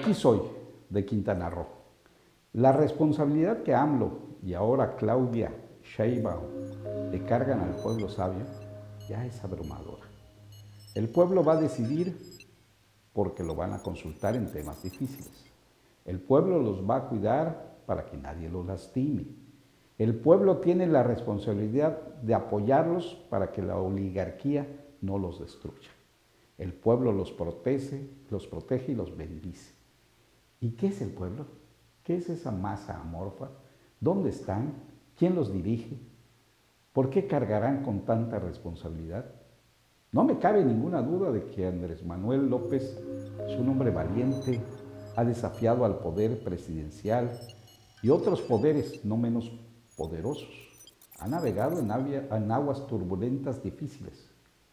aquí soy, de Quintana Roo. La responsabilidad que AMLO y ahora Claudia Sheinbaum le cargan al pueblo sabio ya es abrumadora. El pueblo va a decidir porque lo van a consultar en temas difíciles. El pueblo los va a cuidar para que nadie los lastime. El pueblo tiene la responsabilidad de apoyarlos para que la oligarquía no los destruya. El pueblo los protege y los bendice. ¿Y qué es el pueblo? ¿Qué es esa masa amorfa? ¿Dónde están? ¿Quién los dirige? ¿Por qué cargarán con tanta responsabilidad? No me cabe ninguna duda de que Andrés Manuel López es un hombre valiente, ha desafiado al poder presidencial y otros poderes no menos poderosos. Ha navegado en aguas turbulentas difíciles,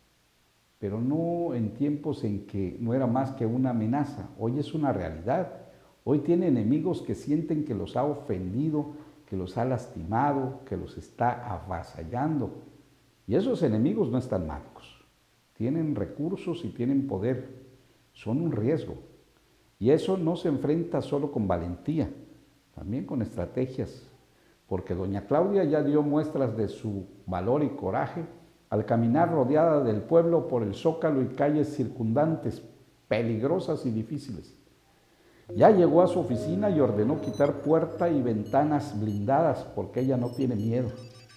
pero no en tiempos en que no era más que una amenaza. Hoy es una realidad. Hoy tiene enemigos que sienten que los ha ofendido, que los ha lastimado, que los está avasallando. Y esos enemigos no están mancos. Tienen recursos y tienen poder. Son un riesgo. Y eso no se enfrenta solo con valentía, también con estrategias. Porque doña Claudia ya dio muestras de su valor y coraje al caminar rodeada del pueblo por el Zócalo y calles circundantes, peligrosas y difíciles. Ya llegó a su oficina y ordenó quitar puerta y ventanas blindadas porque ella no tiene miedo.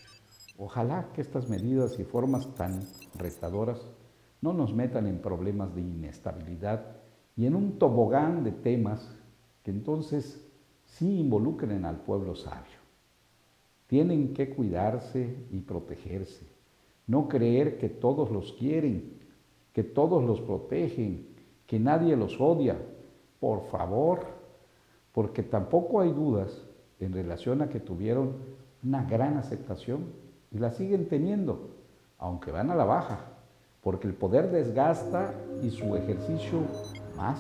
Ojalá que estas medidas y formas tan retadoras no nos metan en problemas de inestabilidad y en un tobogán de temas que entonces sí involucren al pueblo sabio. Tienen que cuidarse y protegerse, no creer que todos los quieren, que todos los protegen, que nadie los odia. Por favor, porque tampoco hay dudas en relación a que tuvieron una gran aceptación y la siguen teniendo, aunque van a la baja, porque el poder desgasta y su ejercicio más.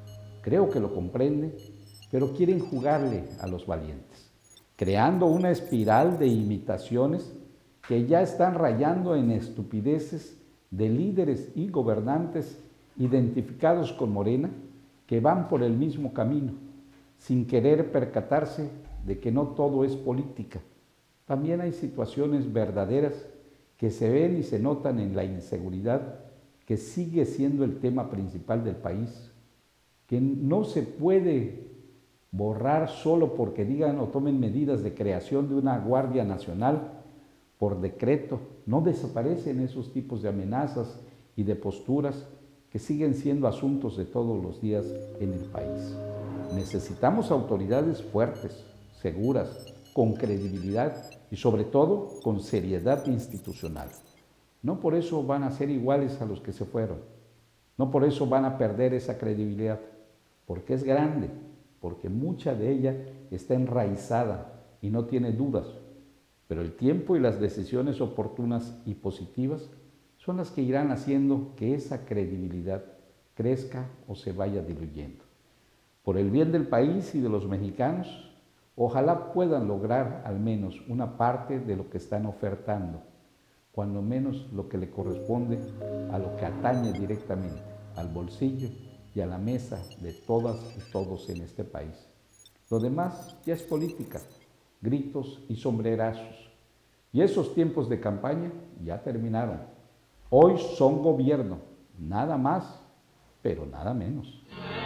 Creo que lo comprenden, pero quieren jugarle a los valientes, creando una espiral de imitaciones que ya están rayando en estupideces de líderes y gobernantes identificados con Morena, que van por el mismo camino, sin querer percatarse de que no todo es política. También hay situaciones verdaderas que se ven y se notan en la inseguridad, que sigue siendo el tema principal del país, que no se puede borrar solo porque digan o tomen medidas de creación de una Guardia Nacional por decreto. No desaparecen esos tipos de amenazas y de posturas que siguen siendo asuntos de todos los días en el país. Necesitamos autoridades fuertes, seguras, con credibilidad y sobre todo con seriedad institucional. No por eso van a ser iguales a los que se fueron, no por eso van a perder esa credibilidad, porque es grande, porque mucha de ella está enraizada y no tiene dudas, pero el tiempo y las decisiones oportunas y positivas son las que irán haciendo que esa credibilidad crezca o se vaya diluyendo. Por el bien del país y de los mexicanos, ojalá puedan lograr al menos una parte de lo que están ofertando, cuando menos lo que le corresponde a lo que atañe directamente al bolsillo y a la mesa de todas y todos en este país. Lo demás ya es política, gritos y sombrerazos. Y esos tiempos de campaña ya terminaron. Hoy son gobierno, nada más, pero nada menos.